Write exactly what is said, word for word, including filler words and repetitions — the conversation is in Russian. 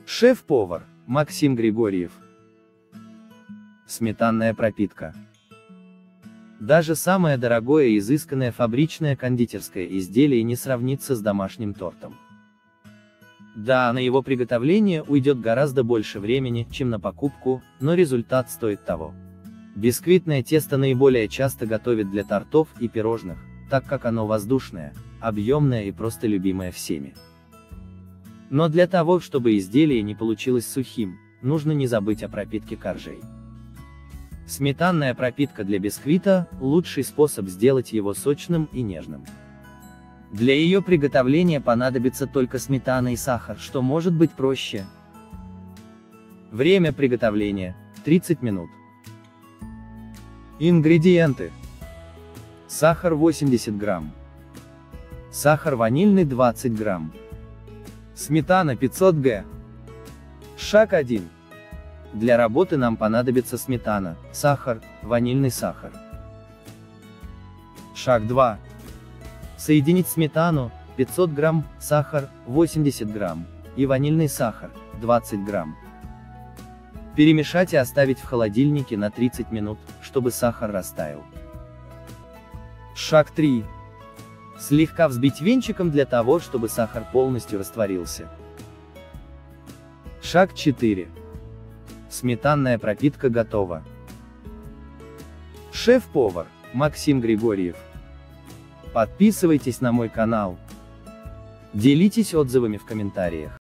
Шеф-повар Максим Григорьев. Сметанная пропитка. Даже самое дорогое и изысканное фабричное кондитерское изделие не сравнится с домашним тортом. Да, на его приготовление уйдет гораздо больше времени, чем на покупку, но результат стоит того. Бисквитное тесто наиболее часто готовят для тортов и пирожных, так как оно воздушное, объемное и просто любимое всеми. Но для того, чтобы изделие не получилось сухим, нужно не забыть о пропитке коржей. Сметанная пропитка для бисквита – лучший способ сделать его сочным и нежным. Для ее приготовления понадобится только сметана и сахар, что может быть проще. Время приготовления – тридцать минут. Ингредиенты. Сахар восемьдесят грамм. Сахар ванильный двадцать грамм. Сметана пятьсот грамм. Шаг один. Для работы нам понадобится сметана, сахар, ванильный сахар. Шаг два. Соединить сметану, пятьсот грамм, сахар, восемьдесят грамм, и ванильный сахар, двадцать грамм. Перемешать и оставить в холодильнике на тридцать минут, чтобы сахар растаял. Шаг три. Слегка взбить венчиком для того, чтобы сахар полностью растворился. Шаг четыре. Сметанная пропитка готова. Шеф-повар Максим Григорьев. Подписывайтесь на мой канал. Делитесь отзывами в комментариях.